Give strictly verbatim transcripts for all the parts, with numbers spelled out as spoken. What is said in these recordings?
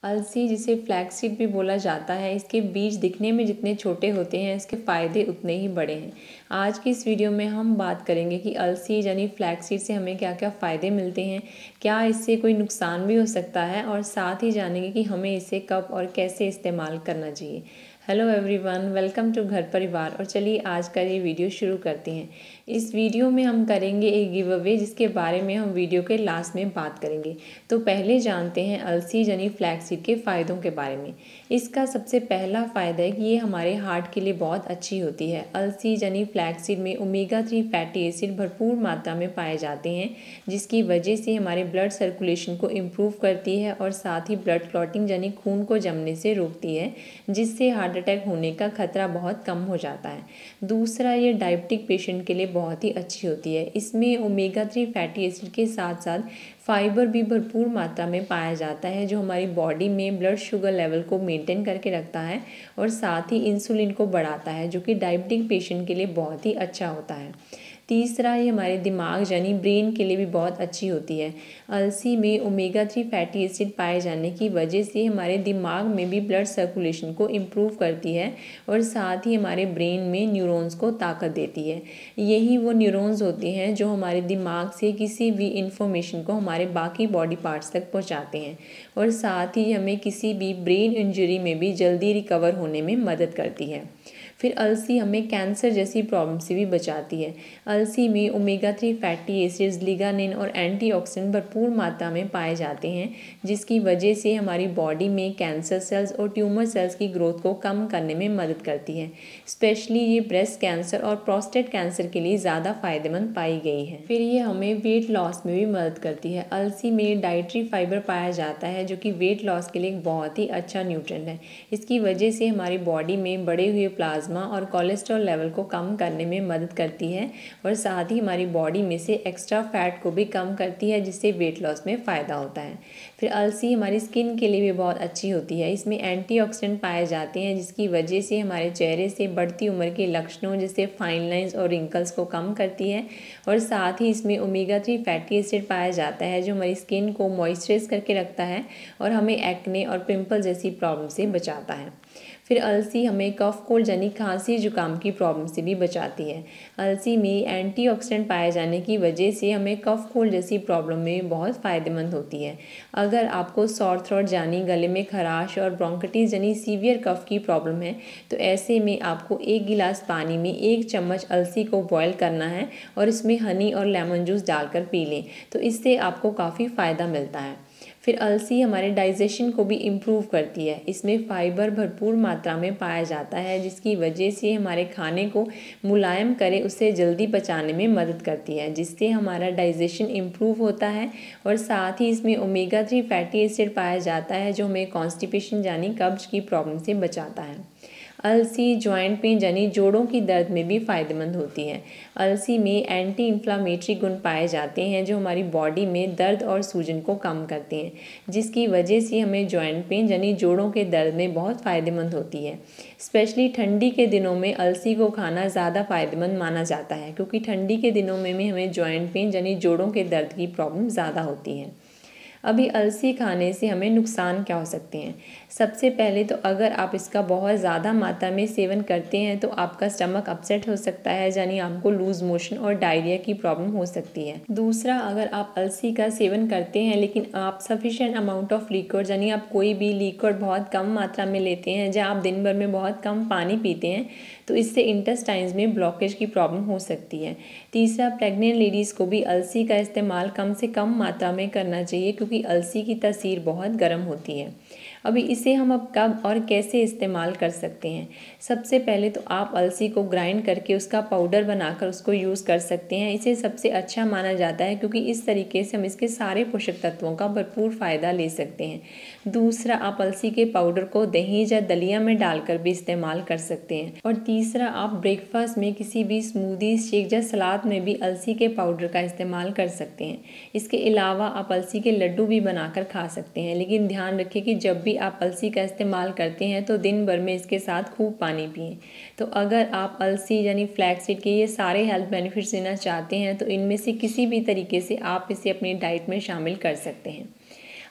अलसी, जिसे फ्लैक्ससीड भी बोला जाता है, इसके बीज दिखने में जितने छोटे होते हैं इसके फ़ायदे उतने ही बड़े हैं। आज की इस वीडियो में हम बात करेंगे कि अलसी यानी फ्लैक्ससीड से हमें क्या क्या फ़ायदे मिलते हैं, क्या इससे कोई नुकसान भी हो सकता है, और साथ ही जानेंगे कि हमें इसे कब और कैसे इस्तेमाल करना चाहिए। हेलो एवरीवन, वेलकम टू घर परिवार। और चलिए आज का ये वीडियो शुरू करते हैं। इस वीडियो में हम करेंगे एक गिव अवे, जिसके बारे में हम वीडियो के लास्ट में बात करेंगे। तो पहले जानते हैं अलसी यानी फ्लैक्ससीड के फ़ायदों के बारे में। इसका सबसे पहला फ़ायदा है कि ये हमारे हार्ट के लिए बहुत अच्छी होती है। अलसी यानी फ्लैक्ससीड में ओमेगा थ्री फैटी एसिड भरपूर मात्रा में पाए जाते हैं, जिसकी वजह से हमारे ब्लड सर्कुलेशन को इम्प्रूव करती है और साथ ही ब्लड क्लॉटिंग यानी खून को जमने से रोकती है, जिससे हार्ट अटैक होने का खतरा बहुत कम हो जाता है। दूसरा, ये डायबिटिक पेशेंट के लिए बहुत ही अच्छी होती है। इसमें ओमेगा थ्री फैटी एसिड के साथ साथ फाइबर भी भरपूर मात्रा में पाया जाता है, जो हमारी बॉडी में ब्लड शुगर लेवल को मेंटेन करके रखता है और साथ ही इंसुलिन को बढ़ाता है, जो कि डायबिटिक पेशेंट के लिए बहुत ही अच्छा होता है। तीसरा, ये हमारे दिमाग यानी ब्रेन के लिए भी बहुत अच्छी होती है। अलसी में ओमेगा थ्री फैटी एसिड पाए जाने की वजह से हमारे दिमाग में भी ब्लड सर्कुलेशन को इम्प्रूव करती है और साथ ही हमारे ब्रेन में न्यूरॉन्स को ताकत देती है। यही वो न्यूरॉन्स होते हैं जो हमारे दिमाग से किसी भी इंफॉर्मेशन को हमारे बाकी बॉडी पार्ट्स तक पहुंचाते हैं और साथ ही हमें किसी भी ब्रेन इंजरी में भी जल्दी रिकवर होने में मदद करती है। फिर अलसी हमें कैंसर जैसी प्रॉब्लम से भी बचाती है। अलसी में omega three fatty acids, lignin और एंटीऑक्सीडेंट भरपूर मात्रा में पाए जाते हैं, जिसकी वजह से हमारी बॉडी में कैंसर सेल्स और ट्यूमर सेल्स की ग्रोथ को कम करने में मदद करती है। स्पेशली ये ब्रेस्ट कैंसर और प्रोस्टेट कैंसर के लिए ज़्यादा फायदेमंद पाई गई है। फिर ये हमें वेट लॉस में भी मदद करती है। अलसी में डाइटरी फाइबर पाया जाता है, जो कि वेट लॉस के लिए एक बहुत ही अच्छा न्यूट्रिएंट है। इसकी वजह से हमारी बॉडी में बढ़े हुए प्लाज्मा और कोलेस्ट्रॉल लेवल को कम करने में मदद करती है और साथ ही हमारी बॉडी में से एक्स्ट्रा फैट को भी कम करती है, जिससे वेट लॉस में फ़ायदा होता है। फिर अलसी हमारी स्किन के लिए भी बहुत अच्छी होती है। इसमें एंटीऑक्सीडेंट पाए जाते हैं, जिसकी वजह से हमारे चेहरे से बढ़ती उम्र के लक्षणों जैसे फाइन लाइंस और रिंकल्स को कम करती है और साथ ही इसमें ओमेगा थ्री फैटी एसिड पाया जाता है, जो हमारी स्किन को मॉइस्चराइज करके रखता है और हमें एक्ने और पिंपल जैसी प्रॉब्लम से बचाता है। फिर अलसी हमें कफ कोल्ड यानी खांसी जुकाम की प्रॉब्लम से भी बचाती है। अलसी में एंटीऑक्सीडेंट पाए जाने की वजह से हमें कफ कोल्ड जैसी प्रॉब्लम में बहुत फ़ायदेमंद होती है। अगर आपको सॉर थ्रोट यानी गले में खराश और ब्रोंकाइटिस यानी सीवियर कफ की प्रॉब्लम है, तो ऐसे में आपको एक गिलास पानी में एक चम्मच अलसी को बॉयल करना है और इसमें हनी और लेमन जूस डालकर पी लें, तो इससे आपको काफ़ी फ़ायदा मिलता है। फिर अलसी हमारे डाइजेशन को भी इम्प्रूव करती है। इसमें फाइबर भरपूर मात्रा में पाया जाता है, जिसकी वजह से हमारे खाने को मुलायम करे, उसे जल्दी पचाने में मदद करती है, जिससे हमारा डाइजेशन इम्प्रूव होता है और साथ ही इसमें ओमेगा थ्री फैटी एसिड पाया जाता है, जो हमें कॉन्स्टिपेशन यानी कब्ज की प्रॉब्लम से बचाता है। अलसी जॉइंट पेन यानी जोड़ों की दर्द में भी फ़ायदेमंद होती है। अलसी में एंटी इन्फ्लामेटरी गुण पाए जाते हैं, जो हमारी बॉडी में दर्द और सूजन को कम करते हैं, जिसकी वजह से हमें जॉइंट पेन यानी जोड़ों के दर्द में बहुत फ़ायदेमंद होती है। स्पेशली ठंडी के दिनों में अलसी को खाना ज़्यादा फ़ायदेमंद माना जाता है, क्योंकि ठंडी के दिनों में भी हमें जॉइंट पेन यानी जोड़ों के दर्द की प्रॉब्लम ज़्यादा होती है। अभी अलसी खाने से हमें नुकसान क्या हो सकते हैं? सबसे पहले तो अगर आप इसका बहुत ज़्यादा मात्रा में सेवन करते हैं तो आपका स्टमक अपसेट हो सकता है, यानी आपको लूज मोशन और डायरिया की प्रॉब्लम हो सकती है। दूसरा, अगर आप अलसी का सेवन करते हैं लेकिन आप सफिशिएंट अमाउंट ऑफ लिक्विड यानी आप कोई भी लिक्विड बहुत कम मात्रा में लेते हैं, या आप दिन भर में बहुत कम पानी पीते हैं, तो इससे इंटेस्टाइन्स में ब्लॉकेज की प्रॉब्लम हो सकती है। तीसरा, प्रेग्नेंट लेडीज़ को भी अलसी का इस्तेमाल कम से कम मात्रा में करना चाहिए, क्योंकि अलसी की तासीर बहुत गर्म होती है। अभी इसे हम अब कब और कैसे इस्तेमाल कर सकते हैं? सबसे पहले तो आप अलसी को ग्राइंड करके उसका पाउडर बनाकर उसको यूज़ कर सकते हैं। इसे सबसे अच्छा माना जाता है, क्योंकि इस तरीके से हम इसके सारे पोषक तत्वों का भरपूर फ़ायदा ले सकते हैं। दूसरा, आप अलसी के पाउडर को दही या दलिया में डालकर भी इस्तेमाल कर सकते हैं। और तीसरा, आप ब्रेकफास्ट में किसी भी स्मूदी, शेक या सलाद में भी अलसी के पाउडर का इस्तेमाल कर सकते हैं। इसके अलावा आप अलसी के लड्डू भी बनाकर खा सकते हैं, लेकिन ध्यान रखिए कि जब भी आप अलसी का इस्तेमाल करते हैं तो दिन भर में इसके साथ खूब पानी पिएं। तो अगर आप अलसी यानी फ्लैक्ससीड के ये सारे हेल्थ बेनिफिट्स लेना चाहते हैं, तो इनमें से किसी भी तरीके से आप इसे अपनी डाइट में शामिल कर सकते हैं।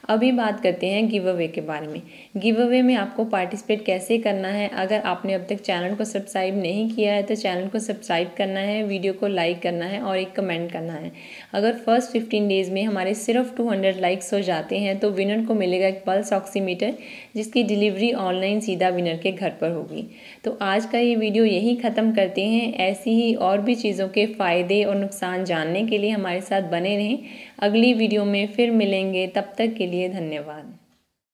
अभी बात करते हैं गिव अवे के बारे में। गिव अवे में आपको पार्टिसिपेट कैसे करना है। अगर आपने अब तक चैनल को सब्सक्राइब नहीं किया है तो चैनल को सब्सक्राइब करना है, वीडियो को लाइक करना है और एक कमेंट करना है। अगर फर्स्ट फिफ्टीन डेज़ में हमारे सिर्फ टू हंड्रेड लाइक्स हो जाते हैं तो विनर को मिलेगा एक पल्स ऑक्सीमीटर, जिसकी डिलीवरी ऑनलाइन सीधा विनर के घर पर होगी। तो आज का ये वीडियो यहीं ख़त्म करते हैं। ऐसी ही और भी चीज़ों के फ़ायदे और नुकसान जानने के लिए हमारे साथ बने रहें। अगली वीडियो में फिर मिलेंगे, तब तक के लिए धन्यवाद।